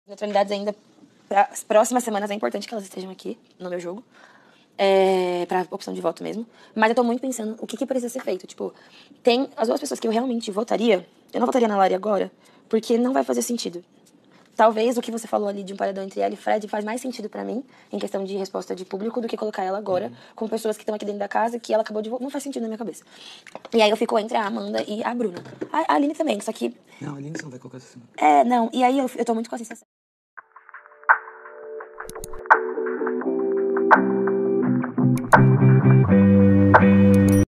Neutralidades ainda, para as próximas semanas, é importante que elas estejam aqui no meu jogo. Pra opção de voto mesmo. Mas eu tô muito pensando o que precisa ser feito. Tipo, tem as duas pessoas que eu realmente votaria. Eu não votaria na Lari agora, porque não vai fazer sentido. Talvez o que você falou ali de um paredão entre ela e Fred faz mais sentido pra mim, em questão de resposta de público, do que colocar ela agora com pessoas que estão aqui dentro da casa que ela acabou de votar. Não faz sentido na minha cabeça. E aí eu fico entre a Amanda e a Bruna. A Aline também, só que... Não, a Aline você não vai colocar assim. Não. E aí eu tô muito com a sensação